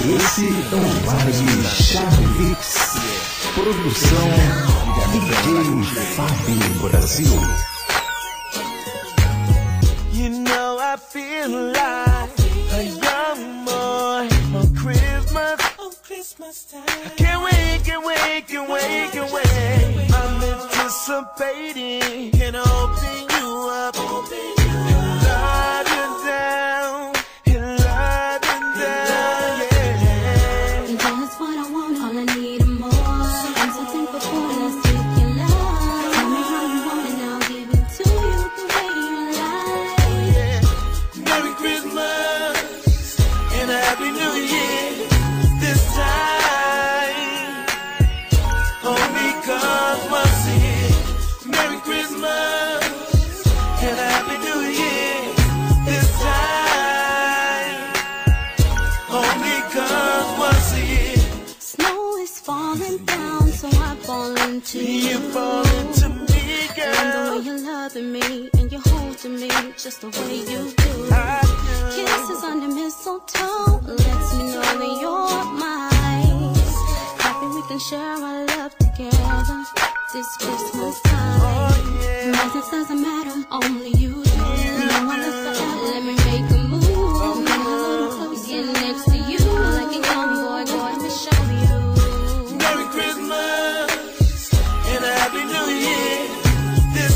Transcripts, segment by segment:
Esse é o Vibe Charvix. Produção DJ Fábio Brasil. You know I feel like a young boy on Christmas time. I can't wait, can't wait, can't wait, can't wait. I'm anticipating, can open you up, and love you down, and love you down, yeah. That's what I want, all I need and more. I'm so thankful for this take your love. Tell me how you want it, I'll give it to you the way you like. Yeah. Merry Christmas and a Happy New Year. This time, only cause once here. Merry Christmas and a Happy New Year. This time, only cause once here. Snow is falling down, so I fall into you. You fall into me, girl. And the way you're loving me and you're holding me just the way you do. I know. Kisses under mistletoe lets me know that you're mine. Happy we can share our love together this Christmas time. Oh, yeah. Presents doesn't matter, only you do. No one else to let me make a move. Get a little close, get next to you. Like a young boy, going to show you. Merry Christmas and a Happy New Year. This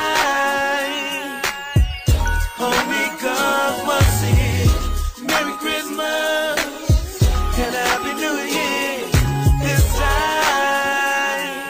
time, only cause once here. Merry Christmas and a Happy New Year. This time,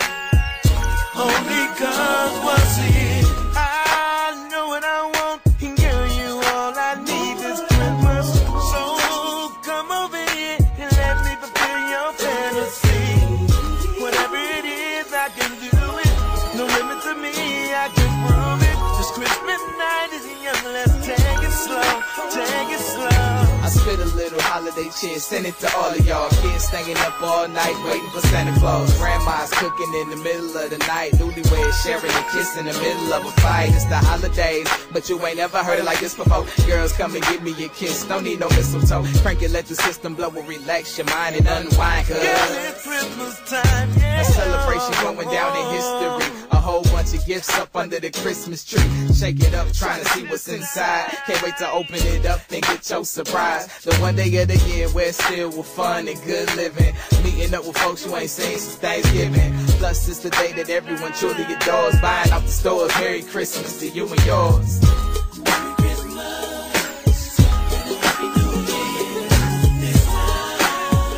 only cause once here. I know what I want, and girl, you all I need this Christmas. So come over here and let me fulfill your fantasy. Whatever it is, I can do it. No limit to me, I can prove it. This Christmas night is young, let's take it slow, take it slow. I spit a little holiday cheer, send it to all of y'all. Kids staying up all night waiting for Santa Claus. Grandma's cooking in the middle of the night. Newlyweds sharing a kiss in the middle of a fight. It's the holidays, but you ain't never heard it like this before. Girls, come and give me a kiss, don't need no mistletoe. Crank it, let the system blow and relax your mind and unwind. Cause Girl, it's Christmas time, yeah. a celebration going down in history. A whole bunch of gifts up under the Christmas tree. Shake it up, trying to see what's inside. Can't wait to open it up and get your surprise. The one day of the year where it's filled with fun and good living. Meeting up with folks you ain't seen since Thanksgiving. Plus it's the day that everyone truly adores. Buying out the stores. Merry Christmas to you and yours. Merry Christmas and a Happy New Year. This time,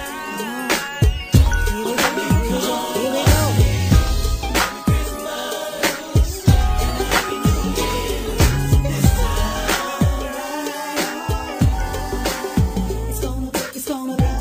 It's gonna be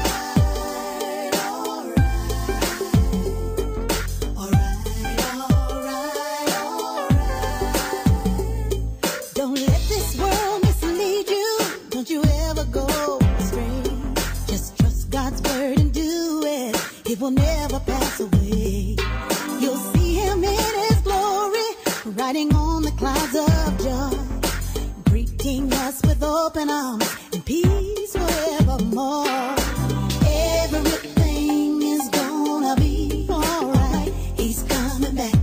Don't let this world mislead you. Don't you ever go astray. Just trust God's word and do it. It will never pass away. You'll see him in his glory, riding on the clouds of joy, greeting us with open arms and peace forevermore. Everything is gonna be alright. He's coming back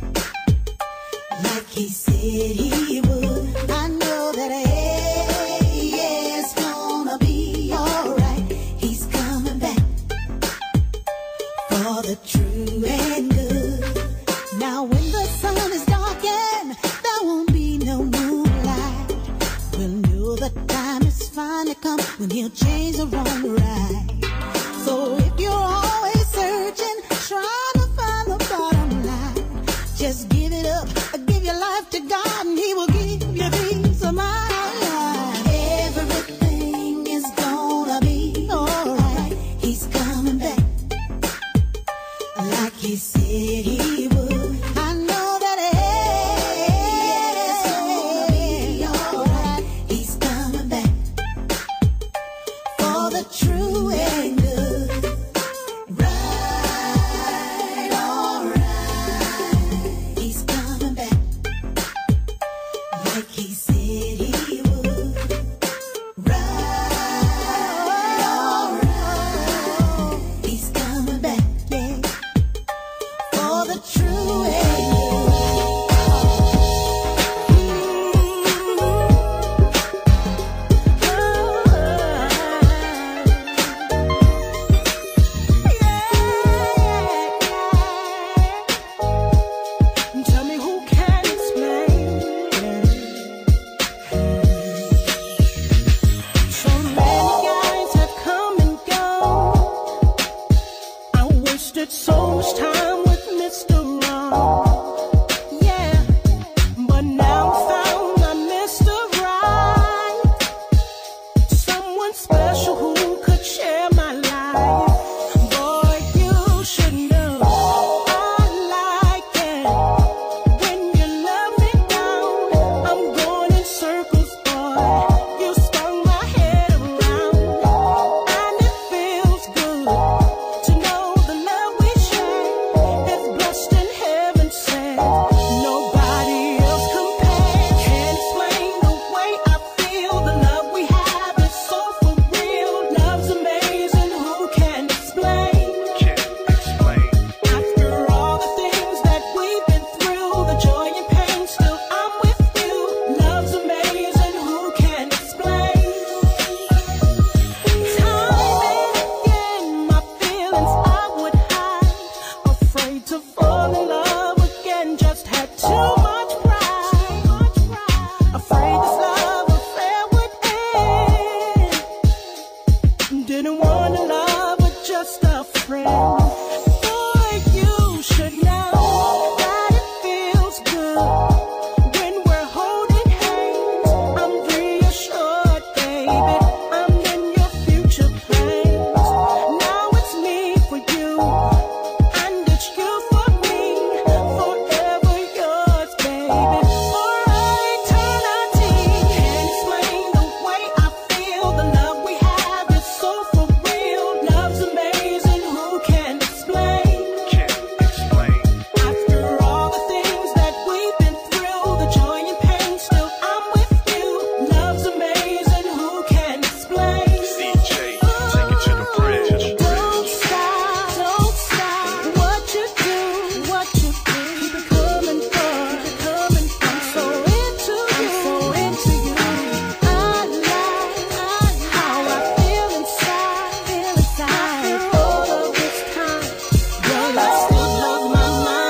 like he said he would. I know that it's gonna be alright. He's coming back for the true and good. Now when the sun is darkened, there won't be no moonlight. We'll know the time is finally come when he'll change the wrong to right. So if you're always searching, trying to find the bottom line, just give it up, give your life to God, and he will give you peace of mind. Everything is gonna be alright. He's coming back like he said he would. I know that it's gonna be alright. He's coming back for the true and good. Right. someone special who could share my life. Boy, you should know I like it when you love me down. I'm going in circles, boy. You spun my head around, and it feels good to know the love we share is blessed in heaven sent. Nobody else compares. Can't explain the way I feel. The love we have is so for real. Love's amazing. Who can explain? After all the things that we've been through, the joy and pain, still I'm with you. Love's amazing. Who can explain? Time and again, my feelings I would hide, afraid to fall in love again. Just had too much pride, afraid this love affair would end. Didn't want to love with just a friend. Boy, you should know that it feels good when we're holding hands. I'm reassured, baby, I'm in your future plans. Now it's me for you, and it's you for me. Forever yours, baby, for eternity. Can't explain the way I feel. The love we have is so for real. Love's amazing. Who can explain? After all the things that we've been through, the joy and pain, still I'm with you. Love's amazing. Who can explain? Don't stop, what you do, keep it coming from, so into you, I like how I feel inside, all of this time, girl, I still love my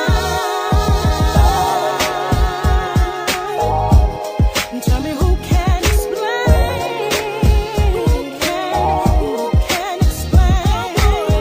mind. Tell me who can explain, who can explain,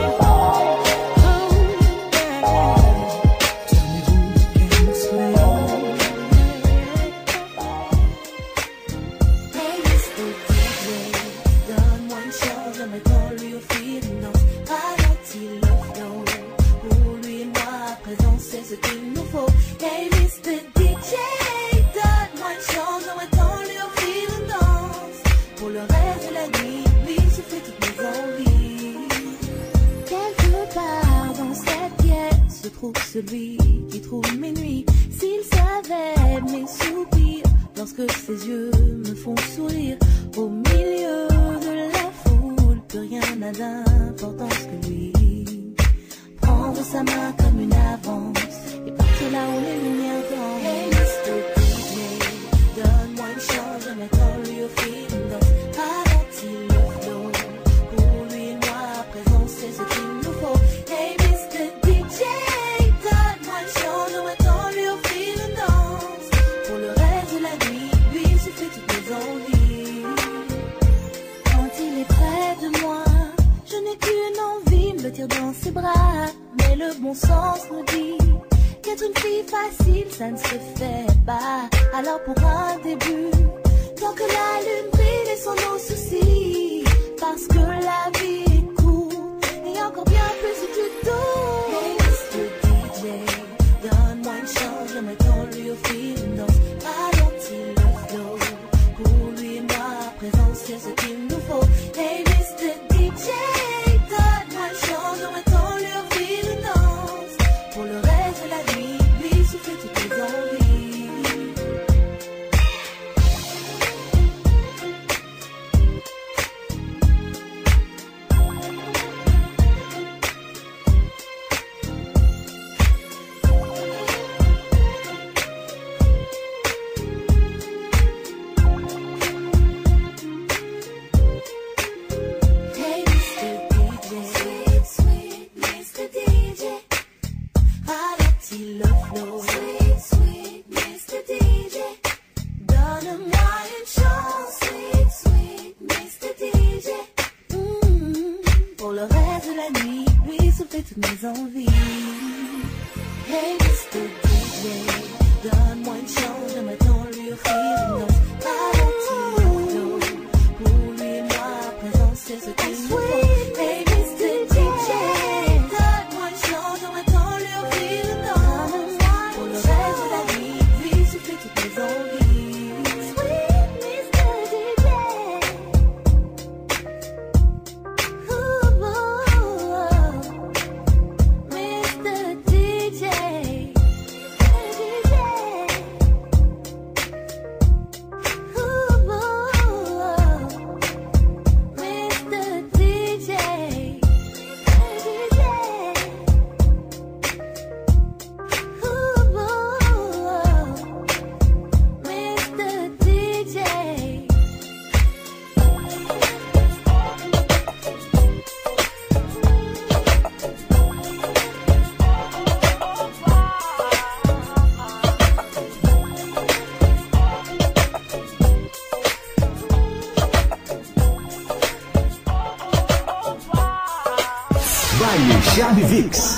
Hey Mr. DJ, donne-moi une chance, j'aimerais tant lui offrir une danse. Ralentis le flow, pour lui et moi à présent c'est ce qu'il nous faut. Hey Mr. DJ, donne-moi une chance, j'aimerais tant lui offrir une danse. Pour le reste de la nuit, lui souffler toutes mes envies. Quelque part dans cette pièce se trouve celui qui trouve mes nuits. S'il savait mes soupirs, lorsque ses yeux me font sourire, au milieu de la foule, plus rien n'a d'importance que lui. Prendre sa main comme une avance et partir là où les lumières dansent. Hey Mr. DJ, donne-moi une chance, j'aimerais tant lui offrir une danse. Ralentis le flow, pour lui et moi à présent c'est ce qu'il nous faut. Hey Mr. DJ, donne-moi une chance, j'aimerais tant lui offrir une danse. Pour le reste de la nuit, lui souffler toutes mes envies. Quand il est près de moi, je n'ai qu'une envie, me le tire dans ses bras. Mais le bon sens nous dit qu'être une fille facile, ça ne se fait pas. Alors pour un début, tant que la lune brille, laissons nos soucis, parce que la vie est courte et encore bien plus si tu tournes. Hey Mr. DJ, donne-moi une chance, j'aimerais tant lui offrir une danse. Ralentis le flow, pour lui et moi à présent c'est ce qu'il nous faut. Hey Mr. DJ, donne-moi une chance, j'aimerais tant lui offrir une danse. Pour le reste de la nuit, lui souffler toutes mes envies. Hey Mr. DJ, sweet Mr. DJ, ralentis le flow. Sweet Mr. DJ, donne-moi une chance. Sweet Mr. DJ, pour le reste de la nuit, lui souffler toutes mes envies. Hey Mr. DJ, donne-moi une chance, j'aimerais tant lui offrir une danse. Ralentis le flow, pour lui et moi à présent Baile Chave Vix.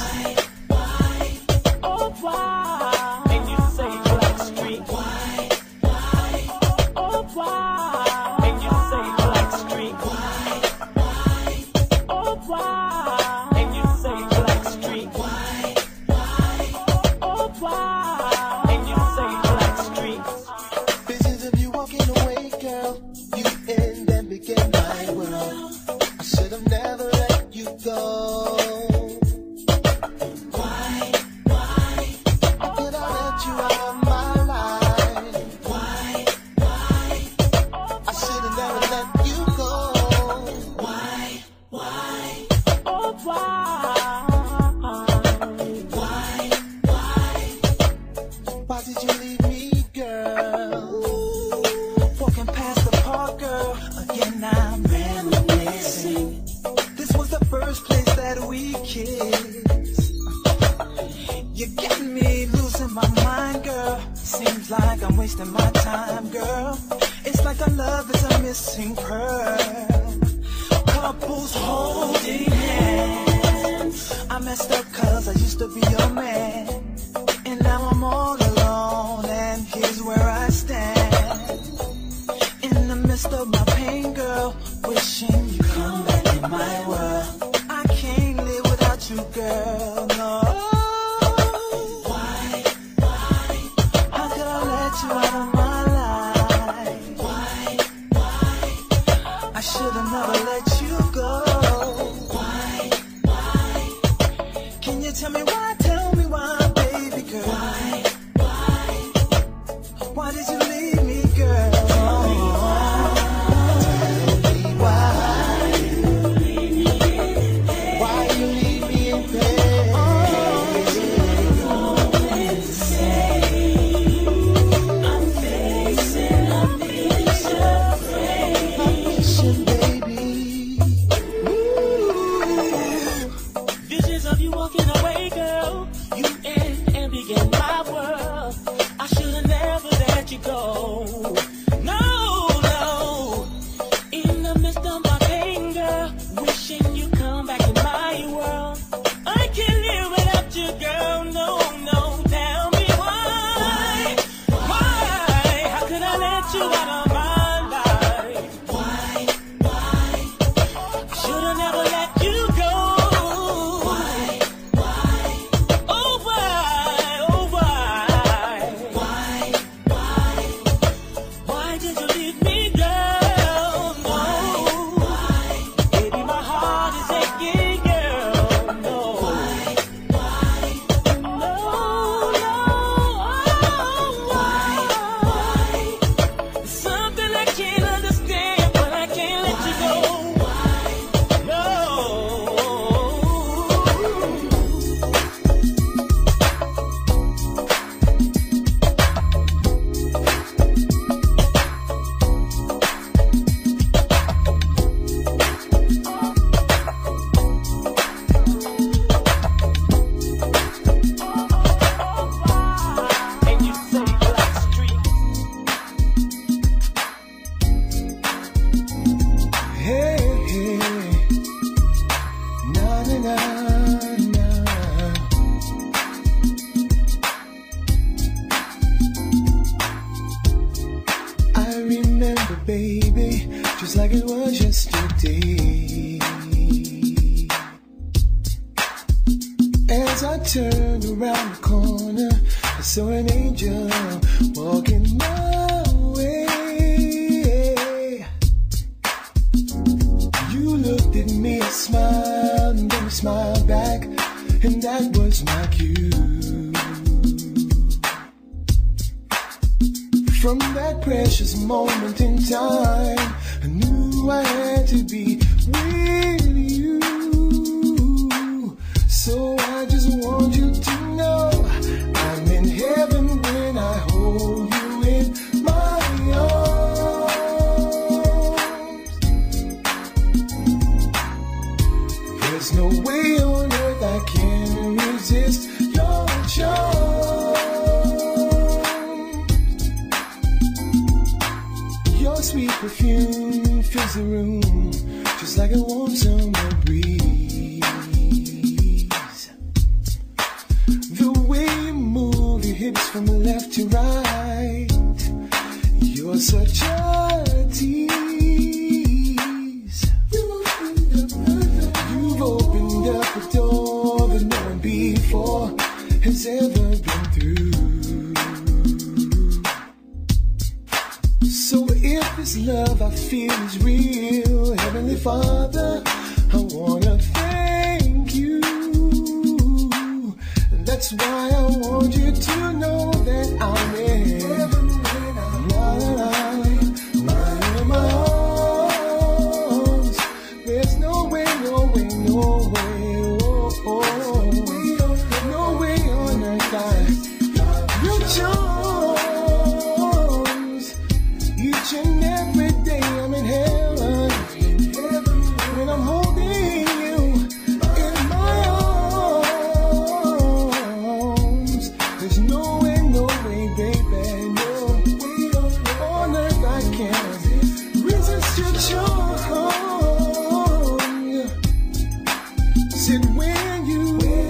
From that precious moment in time, I knew I had to be with you. So I just want you to know I'm in heaven when I hold you in my arms. There's no way on earth I can resist your charm. Your sweet perfume fills the room just like a warm summer breeze. left to right. You're such a tease. You've opened up a door that no one before has ever been through. So if this love I feel is real, Heavenly Father, I wanna thank you. That's why I want you to know that I'm in my arms. There's no way, no way, no way, no way on earth I will charms. Each and every day I'm in heaven when I'm holding you in my arms. There's no way, baby, no on earth I can resist your charm. Said when you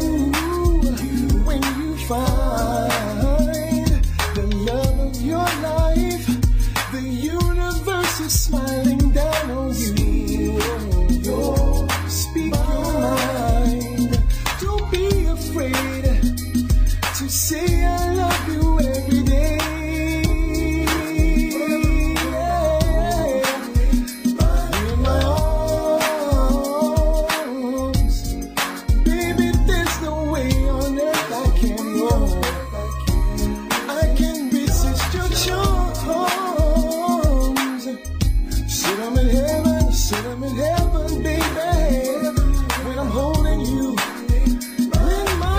find the love of your life, the universe is smiling down on you. Speak your mind. Don't be afraid to say I love you every day. In my arms, baby, there's no way on earth I can go. I can resist your charms. Sit I'm in heaven, baby, when I'm holding you in my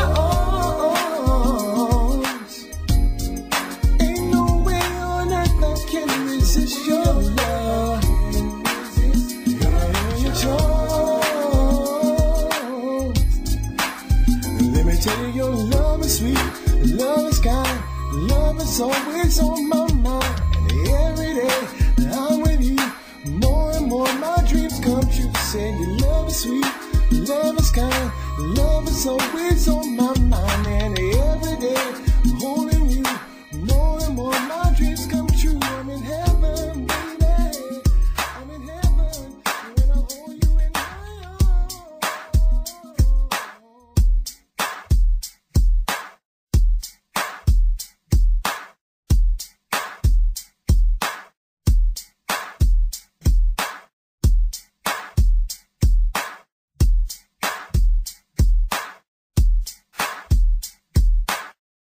arms. Ain't no way on earth I can resist your love and your charms. Let me tell you, your love is sweet, love is kind, love is always on my mind. And every day I'm with you, more and more my dreams come true. Saying your love is sweet, love is kind, love is always on my mind.